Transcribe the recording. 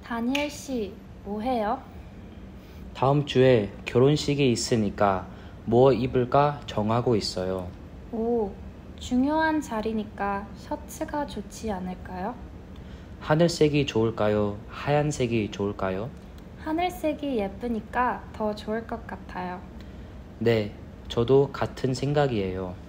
다니엘 씨, 뭐 해요? 다음 주에 결혼식이 있으니까 뭐 입을까 정하고 있어요. 오, 중요한 자리니까 셔츠가 좋지 않을까요? 하늘색이 좋을까요? 하얀색이 좋을까요? 하늘색이 예쁘니까 더 좋을 것 같아요. 네, 저도 같은 생각이에요.